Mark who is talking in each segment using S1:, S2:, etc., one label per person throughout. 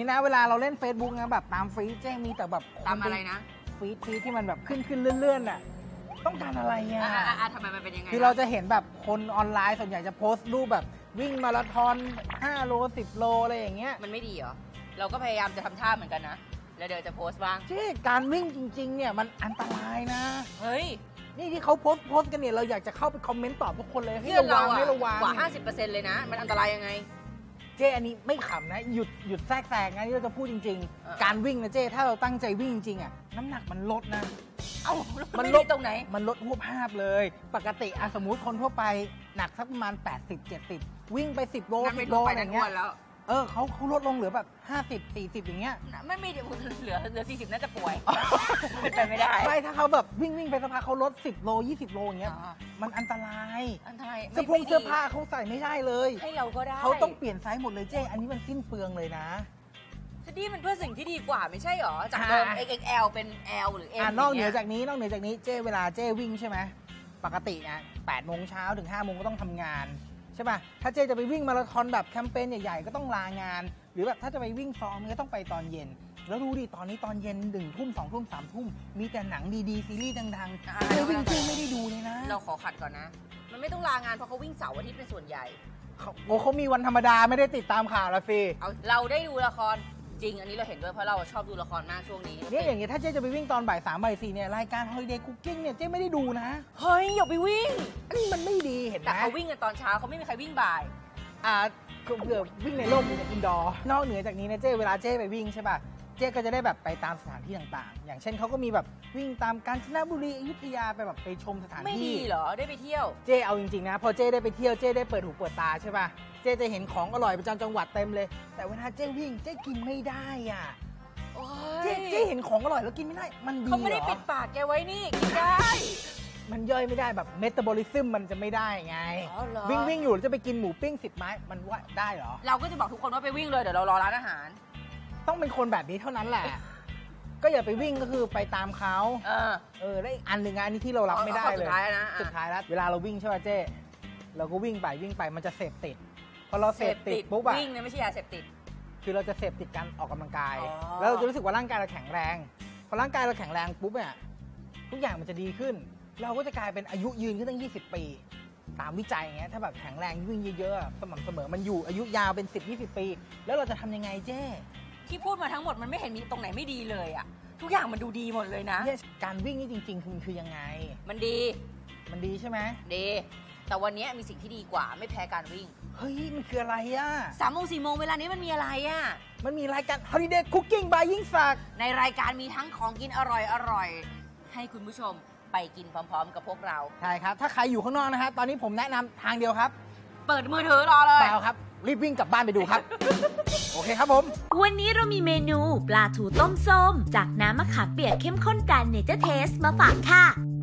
S1: นี้นะเวลาเราเล่น Facebook นะแบบตามฟีดเจ๊มีแต่แบบ
S2: ตามอะไรนะ
S1: ฟีดที่มันแบบขึ้นเลื่อนๆอ่ะต้องการอะไรอ่ะ
S2: ทำไมมันเป็นยังไง
S1: คือเราจะเห็นแบบคนออนไลน์ส่วนใหญ่จะโพสต์รูปแบบวิ่งมาราธอน5 โล 10 โลอะไรอย่างเงี้ย
S2: มันไม่ดีเหรอเราก็พยายามจะทำท่าเหมือนกันนะแล้วเดี๋ยวจะโพสต์บ้าง
S1: เจ๊การวิ่งจริงๆเนี่ยมันอันตรายนะ
S2: เฮ้ย
S1: นี่ที่เขาโพสต์กันเนี่ยเราอยากจะเข้าไปคอมเมนต์ตอบทุกคนเลยให้ระวัง
S2: กว่า 50% เลยนะมันอันตรายยังไง
S1: เจ๊อันนี้ไม่ขำนะหยุดแทรกนะที่เราจะพูดจริงๆการวิ่งนะเจ๊ถ้าเราตั้งใจวิ่งจริงๆอ่ะน้ำหนักมันลดนะ
S2: มันลดตรงไหน
S1: มันลดหัวภาพเลยปกติสมมุติคนทั่วไปหนักสักประมาณ80-70วิ่งไป10 โล10 โลอะไรเงี้ยเขาลดลงเหลือแบบ50-40อย่างเงี้ย
S2: ไม่มีเหลือ40น่าจะป่วยเป็นไม่ได้
S1: ไม่ถ้าเขาแบบวิ่งไปสักพักเขาลด10 โล20 โลอย่างเงี้ยมันอันตรายเสื้อผ้าเขาใส่ไม่ได้เลย
S2: ให้เราก็ได้
S1: เขาต้องเปลี่ยนไซส์หมดเลยเจ๊อันนี้มันสิ้นเปลืองเลยนะ
S2: ที่มันเพื่อสิ่งที่ดีกว่าไม่ใช่หรอจากเดิม XXL เป็น L หรือ M
S1: นอกเหนือจากนี้เจ้เวลาเจ้วิ่งใช่ไหมปกตินะ8 โมงเช้าถึง5 โมงก็ต้องทำงานใช่ป่ะถ้าเจ้จะไปวิ่งมาราธอนแบบแคมเปญใหญ่ๆก็ต้องลางานหรือแบบถ้าจะไปวิ่งซ้อมก็ต้องไปตอนเย็นแล้วดูดิตอนนี้ตอนเย็น1 ทุ่ม2 ทุ่ม3 ทุ่มมีแต่หนังดีๆซีรีส์ดังๆเจ้วิ่งไม่ได้ดูเลยนะ
S2: เราขอขัดก่อนนะมันไม่ต้องลางานเพราะเขาวิ่งเสาร์อาทิตย์เป็นส่วนใหญ่
S1: เขามีวันธรรมดาไม่ได้ติดตามข่าวละสิ
S2: เราได้ดูละครจริงอันนี้เราเห็นด้วยเพราะเราชอบดูละครมากช่วงนี้
S1: เนี่ยอย่างเงี้ยถ้าเจ๊จะไปวิ่งตอนบ่าย 3 บ่าย 4เนี่ยรายการ Holiday Cooking เนี่ยเจ๊ไม่ได้ดูนะ
S2: เฮ้ยอย่าไปวิ่ง
S1: อันนี้มันไม่ดีเห็นไหม
S2: แต่เขาวิ่งกันตอนเช้าเขาไม่มีใครวิ่งบ่าย
S1: เผื่อวิ่งในร่มในอินดอร์นอกเหนือจากนี้นะเจ๊เวลาเจ๊ไปวิ่งใช่ป่ะเจ๊ก็จะได้แบบไปตามสถานที่ต่างๆอย่างเช่นเขาก็มีแบบวิ่งตามกาญจนบุรีอยุธยาไปแบบไปชมสถานที่
S2: ไม่ดีเหรอได้ไปเที่ยว
S1: เจ๊เอาจริงๆนะพอเจ๊ได้ไปเที่ยวเจ๊ได้เปิดหูเปิดตาใช่ป่ะเจ๊จะเห็นของอร่อยประจำจังหวัดเต็มเลยแต่เวลาเจ๊วิ่งเจ๊กินไม่ได้อ่ะเจ๊เห็นของอร่อยแล้วกินไม่ได้มันดีเหรอ
S2: เขาไม่ได้ปิดปากแกไว้นี่กินได้
S1: มันย่อยไม่ได้แบบเมตาบอลิซึมมันจะไม่ได้ไงวิ่งอยู่จะไปกินหมูปิ้ง10 ไม้มันว่าได้เหรอ
S2: เราก็จะบอกทุกคนว่าไปวิ่งเลยเดี๋ยวเรารอร้านอาหาร
S1: ต้องเป็นคนแบบนี้เท่านั้นแหละก็อย่าไปวิ่งก็คือไปตามเขาได้อันหนึ่งอันนี้ที่เรารับไม่ได้เลยสุดท้ายแล้วเวลาเราวิ่งใช่ป่ะเจ๊เราก็วิ่งไปมันจะเสพติดพอเราเสพติดปุ๊บอะ
S2: วิ่งเนี่ยไม่ใช่ยาเสพติด
S1: คือเราจะเสพติดการออกกำลังกายแล้วเราจะรู้สึกว่าร่างกายเราแข็งแรงพอร่างกายเราแข็งแรงปุ๊บเนี่ยทุกอย่างมันจะดีขึ้นเราก็จะกลายเป็นอายุยืนขึ้นตั้ง20 ปีตามวิจัยอย่างเงี้ยถ้าแบบแข็งแรงวิ่งเยอะๆสม่ำเสมอมันอยู่อายุยาวเป็น10-20 ปีแล้วเราจะทำยังไงเจ๊
S2: ที่พูดมาทั้งหมดมันไม่เห็นมีตรงไหนไม่ดีเลยอะทุกอย่างมันดูดีหมดเลยนะ
S1: การวิ่งนี่จริงๆคือยังไง
S2: มันดี
S1: ใช่ไหม
S2: ดีแต่วันนี้มีสิ่งที่ดีกว่าไม่แพ้การวิ่ง
S1: เฮ้ยมันคืออะไรอะ
S2: 3 โมง 4 โมงเวลานี้มันมีอะไรอะ
S1: มันมีรายการ Holiday Cooking by ยิ่งศักดิ์
S2: ในรายการมีทั้งของกินอร่อยให้คุณผู้ชมไปกินพร้อมๆกับพวกเรา
S1: ใช่ครับถ้าใครอยู่ข้างนอกนะครับตอนนี้ผมแนะนำทางเดียวครับ
S2: เปิดมือถือรอเลย
S1: เปล่าครับรีบวิ่งกลับบ้านไปดูครับ โอเคครับผม
S3: วันนี้เรามีเมนูปลาทูต้มส้มจากน้ำมะขามเปียกเข้มข้นกันเนเจอร์เทสมาฝากค่ะ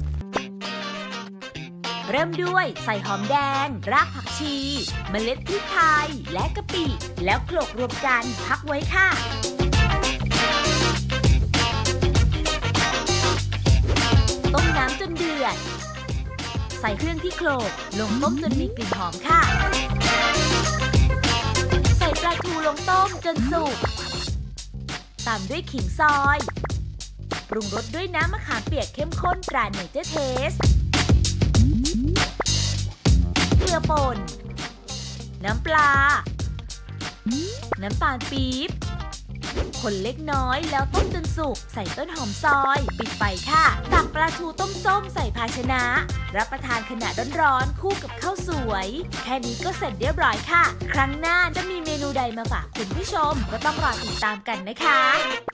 S3: เริ่มด้วยใส่หอมแดงรากผักชีเมล็ดพริกไทยและกะปิแล้วโขลกรวมกันพักไว้ค่ะต้มน้ำจนเดือดใส่เครื่องที่โขลกลงต้มจนมีกลิ่นหอมค่ะใส่ปลาทูลงต้มจนสุกตามด้วยขิงซอยปรุงรสด้วยน้ำมะขามเปียกเข้มข้นตราเนเจอร์เทสเกลือป่นน้ำปลาน้ำตาลปี๊บคนเล็กน้อยแล้วต้มจนสุกใส่ต้นหอมซอยปิดไฟค่ะตักปลาทูต้มส้มใส่ภาชนะรับประทานขณะร้อนๆคู่กับข้าวสวยแค่นี้ก็เสร็จเรียบร้อยค่ะครั้งหน้าจะมีเมนูใดมาฝากคุณผู้ชมก็ต้องรอติดตามกันนะคะ